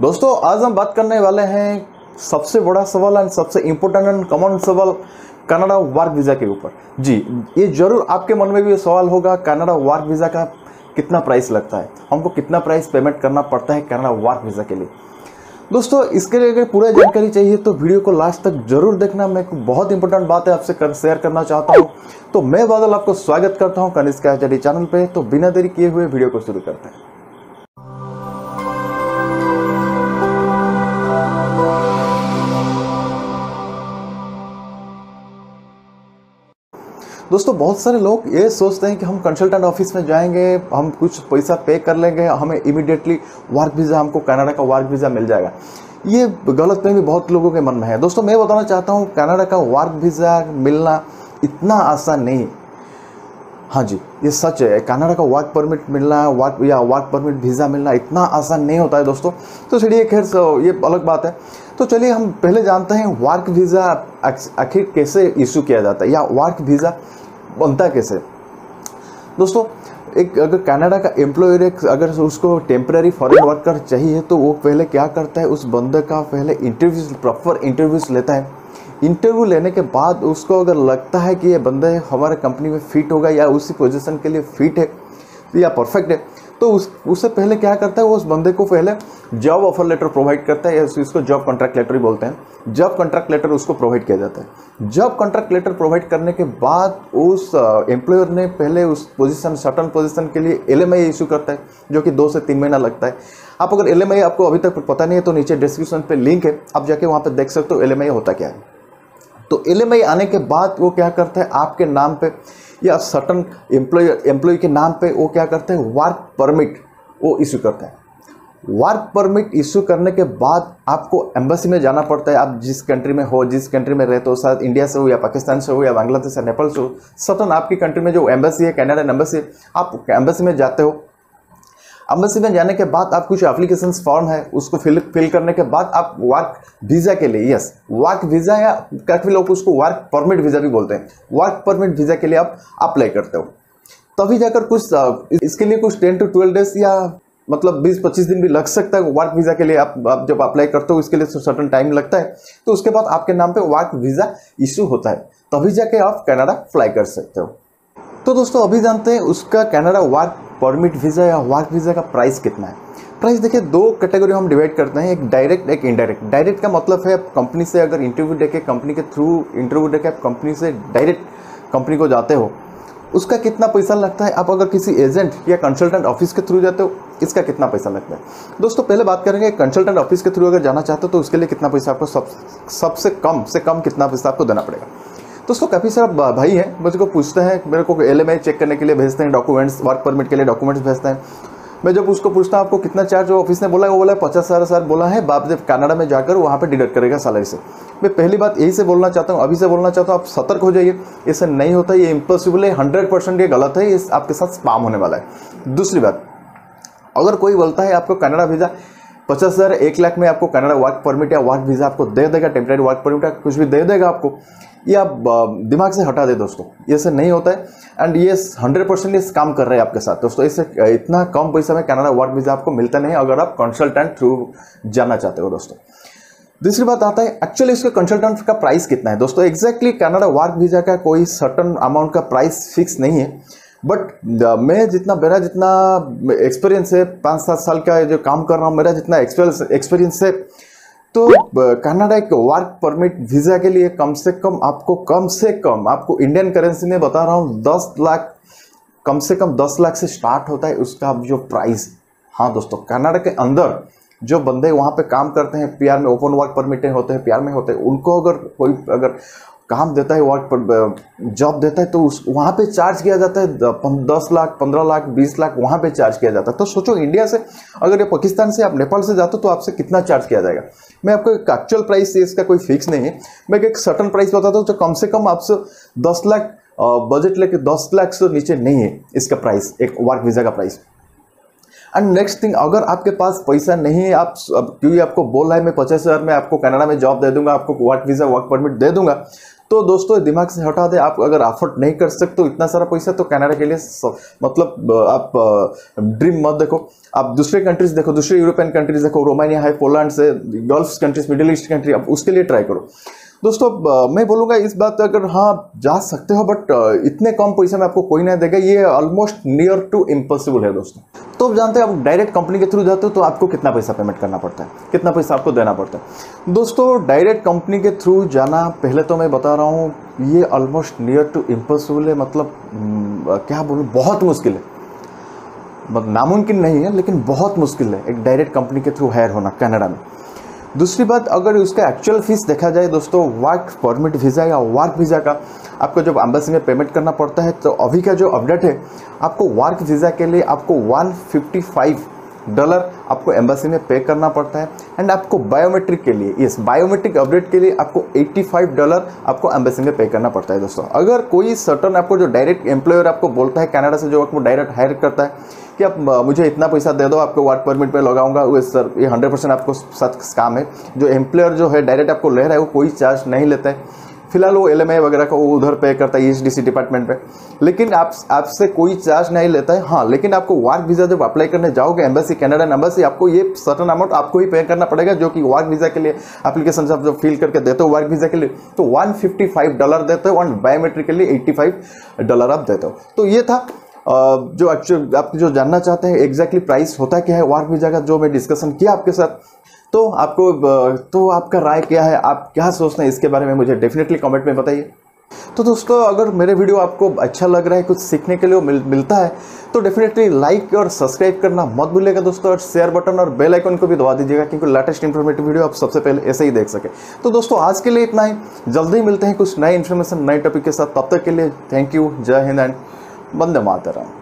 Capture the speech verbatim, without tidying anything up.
दोस्तों आज हम बात करने वाले हैं सबसे बड़ा सवाल एंड सबसे इम्पोर्टेंट एंड कॉमन सवाल कनाडा वर्क वीज़ा के ऊपर। जी, ये जरूर आपके मन में भी ये सवाल होगा, कनाडा वर्क वीज़ा का कितना प्राइस लगता है, हमको कितना प्राइस पेमेंट करना पड़ता है कनाडा वर्क वीज़ा के लिए। दोस्तों इसके लिए अगर पूरा जानकारी चाहिए तो वीडियो को लास्ट तक जरूर देखना। मैं बहुत इंपॉर्टेंट बात है आपसे कर, शेयर करना चाहता हूँ। तो मैं बादल आपको स्वागत करता हूँ कनिष्क आचार्य चैनल पे। तो बिना देरी किए हुए वीडियो को शुरू करते हैं। दोस्तों बहुत सारे लोग ये सोचते हैं कि हम कंसल्टेंट ऑफिस में जाएंगे, हम कुछ पैसा पे कर लेंगे, हमें इमीडिएटली वर्क वीज़ा, हमको कनाडा का वर्क वीज़ा मिल जाएगा। ये गलतफहमी बहुत लोगों के मन में है। दोस्तों मैं बताना चाहता हूँ कनाडा का वर्क वीज़ा मिलना इतना आसान नहीं। हाँ जी, ये सच है, कनाडा का वर्क परमिट मिलना वर्क या वर्क परमिट वीज़ा मिलना इतना आसान नहीं होता है दोस्तों। तो चलिए खैर ये अलग बात है। तो चलिए हम पहले जानते हैं वर्क वीज़ा आखिर कैसे इशू किया जाता है या वर्क वीज़ा बनता कैसे। दोस्तों एक अगर कनाडा का एम्प्लॉयर अगर उसको टेम्पररी फॉरेन वर्कर चाहिए तो वो पहले क्या करता है, उस बंदे का पहले इंटरव्यूज प्रॉपर इंटरव्यूज लेता है। इंटरव्यू लेने के बाद उसको अगर लगता है कि ये बंदे हमारे कंपनी में फिट होगा या उसी पोजीशन के लिए फिट है या परफेक्ट है, तो उस उससे पहले क्या करता है, वो उस बंदे को पहले जॉब ऑफर लेटर प्रोवाइड करता है या इसको जॉब कॉन्ट्रैक्ट लेटर ही बोलते हैं। जॉब कॉन्ट्रैक्ट लेटर उसको प्रोवाइड किया जाता है। जॉब कॉन्ट्रैक्ट लेटर प्रोवाइड करने के बाद उस एम्प्लॉयर ने पहले उस पोजीशन सर्टन पोजीशन के लिए एल एम आई इशू करता है, जो कि दो से तीन महीना लगता है। आप अगर एल एम आई आपको अभी तक पता नहीं है तो नीचे डिस्क्रिप्शन पे लिंक है, आप जाके वहाँ पर देख सकते हो एल एम आई होता क्या है। तो एल एम आई आने के बाद वो क्या करता है, आपके नाम पे या सर्टन एम्प्लॉय एम्प्लॉय के नाम पे वो क्या करते हैं, वर्क परमिट वो इशू करता है। वर्क परमिट इशू करने के बाद आपको एम्बेसी में जाना पड़ता है। आप जिस कंट्री में हो, जिस कंट्री में रहते हो, शायद इंडिया से हो या पाकिस्तान से हो या बांग्लादेश या नेपाल से हो, सर्टन आपकी कंट्री में जो एम्बेसी है, कनाडियन एम्बेसी है, आप एम्बेसी में जाते हो। एम्बेसी में जाने के बाद आप कुछ एप्लीकेशन फॉर्म है उसको फिल फिल करने के बाद आप वर्क वीज़ा के लिए, यस वर्क वीज़ा या काफ़ी लोग उसको वर्क परमिट वीज़ा भी बोलते हैं, वर्क परमिट वीज़ा के लिए आप अप्लाई करते हो। तभी जाकर कुछ इसके लिए कुछ टेन टू ट्वेल्व डेज या मतलब बीस पच्चीस दिन भी लग सकता है वर्क वीज़ा के लिए। आप, आप जब अप्लाई करते हो इसके लिए सर्टन टाइम लगता है। तो उसके बाद आपके नाम पे वर्क वीज़ा इशू होता है, तभी जाके आप कनाडा फ्लाई कर सकते हो। तो दोस्तों अभी जानते हैं उसका कनाडा वर्क परमिट वीज़ा या वर्क वीज़ा का प्राइस कितना है। प्राइस देखिए दो कैटेगरी हम डिवाइड करते हैं, एक डायरेक्ट एक इनडायरेक्ट। डायरेक्ट का मतलब है आप कंपनी से अगर इंटरव्यू देके कंपनी के थ्रू इंटरव्यू देके आप कंपनी से डायरेक्ट कंपनी को जाते हो, उसका कितना पैसा लगता है। आप अगर किसी एजेंट या कंसल्टेंट ऑफिस के थ्रू जाते हो, इसका कितना पैसा लगता है। दोस्तों पहले बात करेंगे कंसल्टेंट ऑफिस के थ्रू अगर जाना चाहते हो तो उसके लिए कितना पैसा आपको सब सबसे कम से कम कितना पैसा आपको देना पड़ेगा। दोस्तों काफ़ी सारा भाई हैं मुझको पूछते हैं, मेरे को एल एम आई चेक करने के लिए भेजते हैं, डॉक्यूमेंट्स वर्क परमिट के लिए डॉक्यूमेंट्स भेजते हैं। मैं जब उसको पूछता हूँ आपको कितना चार्ज हो, ऑफिस ने बोला वो बोला पचास हज़ार सर बोला है, बाप जब कनाडा में जाकर वहाँ पे डिडक्ट करेगा सैलरी से। मैं पहली बात यही से बोलना चाहता हूँ, अभी से बोलना चाहता हूँ, आप सतर्क हो जाइए, इससे नहीं होता, ये इम्पॉसिबल है, हंड्रेड परसेंट ये गलत है, ये आपके साथ स्पैम होने वाला है। दूसरी बात, अगर कोई बोलता है आपको कनाडा वीज़ा पचास हज़ार एक लाख में आपको कनाडा वर्क परमिट या वर्क वीज़ा आपको दे देगा, टेम्परेरी वर्क परमिट या कुछ भी दे देगा आपको, ये आप दिमाग से हटा दे दोस्तों, ये से नहीं होता है। एंड ये हंड्रेड परसेंट ये काम कर रहे हैं आपके साथ दोस्तों। इससे इतना कम पैसा में कनाडा वर्क वीज़ा आपको मिलता नहीं अगर आप कंसल्टेंट थ्रू जाना चाहते हो दोस्तों। दूसरी बात आता है एक्चुअली इसके कंसल्टेंट का प्राइस कितना है। दोस्तों एग्जैक्टली कनाडा वर्क वीज़ा का कोई सर्टन अमाउंट का प्राइस फिक्स नहीं है, बट मैं जितना मेरा जितना एक्सपीरियंस है, पाँच सात साल का जो काम कर रहा हूँ, मेरा जितना एक्सपीरियंस एक्सपीरियंस है, तो कनाडा एक वर्क परमिट वीज़ा के लिए कम से कम आपको कम से कम आपको इंडियन करेंसी में बता रहा हूँ दस लाख कम से कम दस लाख से स्टार्ट होता है उसका जो प्राइस। हाँ दोस्तों कनाडा के अंदर जो बंदे वहाँ पे काम करते हैं, पी आर में ओपन वर्क परमिट होते हैं, पी आर में होते हैं, उनको अगर कोई अगर काम देता है, वर्क पर जॉब देता है, तो उस वहाँ पे चार्ज किया जाता है दस लाख पंद्रह लाख बीस लाख वहाँ पे चार्ज किया जाता है। तो सोचो इंडिया से अगर ये पाकिस्तान से आप नेपाल से जाते हो तो आपसे कितना चार्ज किया जाएगा। मैं आपको एक एक्चुअल प्राइस इसका कोई फिक्स नहीं है, मैं एक सर्टन प्राइस बताता हूँ, तो कम से कम आपसे दस लाख बजट लेके दस लाख से नीचे नहीं है इसका प्राइस, एक वर्क वीज़ा का प्राइस। एंड नेक्स्ट थिंग, अगर आपके पास पैसा नहीं है, आप क्योंकि आपको बोल रहा है मैं पचास हज़ार में आपको कनाडा में जॉब दे दूंगा, आपको वर्क वीज़ा वर्क परमिट दे दूंगा, तो दोस्तों दिमाग से हटा दे, आप अगर अफोर्ड नहीं कर सकते तो इतना सारा पैसा, तो कनाडा के लिए मतलब आप ड्रीम मत देखो। आप दूसरे कंट्रीज देखो, दूसरे यूरोपियन कंट्रीज देखो, रोमानिया है, पोलैंड से, Gulf countries, middle east country, आप उसके लिए ट्राई करो। दोस्तों मैं बोलूँगा इस बात अगर हाँ जा सकते हो, बट इतने कम पैसे में आपको कोई नहीं देगा, ये ऑलमोस्ट नियर टू इम्पॉसिबल है दोस्तों। तो आप जानते हैं आप डायरेक्ट कंपनी के थ्रू जाते हो तो आपको कितना पैसा पेमेंट करना पड़ता है, कितना पैसा आपको देना पड़ता है। दोस्तों डायरेक्ट कंपनी के थ्रू जाना, पहले तो मैं बता रहा हूँ ये ऑलमोस्ट नियर टू इम्पॉसिबल है, मतलब क्या बोलूँ, बहुत मुश्किल है, मतलब नामुमकिन नहीं है लेकिन बहुत मुश्किल है एक डायरेक्ट कंपनी के थ्रू हायर होना कनाडा में। दूसरी बात, अगर उसका एक्चुअल फीस देखा जाए दोस्तों, वर्क परमिट वीज़ा या वर्क वीज़ा का आपको जब एम्बेसी में पेमेंट करना पड़ता है, तो अभी का जो अपडेट है, आपको वर्क वीज़ा के लिए आपको वन फिफ्टी फाइव डॉलर आपको एम्बेसी में पे करना पड़ता है। एंड आपको बायोमेट्रिक के लिए, यस बायोमेट्रिक अपडेट के लिए आपको पचासी डॉलर आपको एम्बेसी में पे करना पड़ता है दोस्तों। अगर कोई सर्टन आपको जो डायरेक्ट एम्प्लॉयर आपको बोलता है कनाडा से, जो आपको डायरेक्ट हायर करता है कि आप मुझे इतना पैसा दे दो, आपको वर्क परमिट पे लगाऊंगा, वो सर ये हंड्रेड परसेंट आपको साथ काम है। जो एम्प्लॉयर जो है डायरेक्ट आपको ले रहा है वो कोई चार्ज नहीं लेता है, फिलहाल वो एल एम आई वगैरह का वो उधर पे करता है, E S D C department पे, लेकिन आप आपसे कोई चार्ज नहीं लेता है। हाँ, लेकिन आपको वर्क वीज़ा जब अप्लाई करने जाओगे एम्बेसी, कनाडा एम्बेसी, आपको ये सर्टन अमाउंट आपको ही पे करना पड़ेगा, जो कि वर्क वीज़ा के लिए एप्लीकेशन आप जब फिल करके देते हो वर्क वीज़ा के लिए, तो वन फिफ्टी फाइव डॉलर देते हो, और बायोमेट्रिक के लिए एट्टी फाइव डॉलर आप देते हो। तो ये था जो एक्चुअल आप जो जानना चाहते हैं एग्जैक्टली प्राइस होता क्या है वर्क वीज़ा का, जो मैं डिस्कशन किया आपके साथ। तो आपको तो आपका राय क्या है, आप क्या सोचते हैं इसके बारे में, मुझे डेफिनेटली कमेंट में बताइए। तो दोस्तों अगर मेरे वीडियो आपको अच्छा लग रहा है, कुछ सीखने के लिए मिल, मिलता है तो डेफिनेटली लाइक और सब्सक्राइब करना मत भूलिएगा दोस्तों, और शेयर बटन और बेल आइकन को भी दबा दीजिएगा, क्योंकि लेटेस्ट इंफॉर्मेटिव वीडियो आप सबसे पहले ऐसे ही देख सके। तो दोस्तों आज के लिए इतना ही, जल्दी ही मिलते हैं कुछ नए इन्फॉर्मेशन नए टॉपिक के साथ। तब तक के लिए थैंक यू, जय हिंद एंड वंदे मातरम।